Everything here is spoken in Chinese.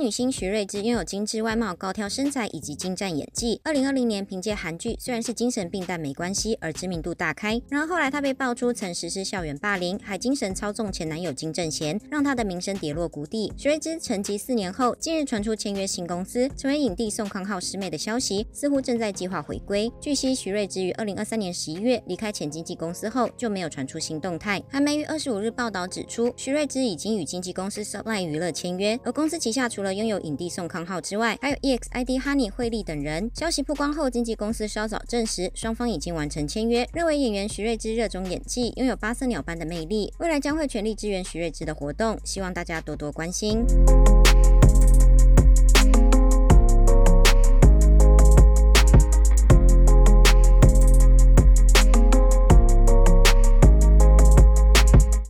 女星徐睿知拥有精致外貌、高挑身材以及精湛演技。2020年凭借韩剧虽然是精神病但没关系而知名度大开，然而后来她被爆出曾实施校园霸凌，还精神操纵前男友金正贤，让她的名声跌落谷底。徐睿知沉寂4年后，近日传出签约新公司，成为影帝宋康昊师妹的消息，似乎正在计划回归。据悉，徐睿知于2023年11月离开前经纪公司后，就没有传出新动态。韩媒于25日报道指出，徐睿知已经与经纪公司 Subline 娱乐签约，而公司旗下除了拥有影帝宋康昊之外，还有 EXID Honey 惠利等人。消息曝光后，经纪公司稍早证实，双方已经完成签约，认为演员徐睿知热衷演技，拥有八色鸟般的魅力，未来将会全力支援徐睿知的活动，希望大家多多关心。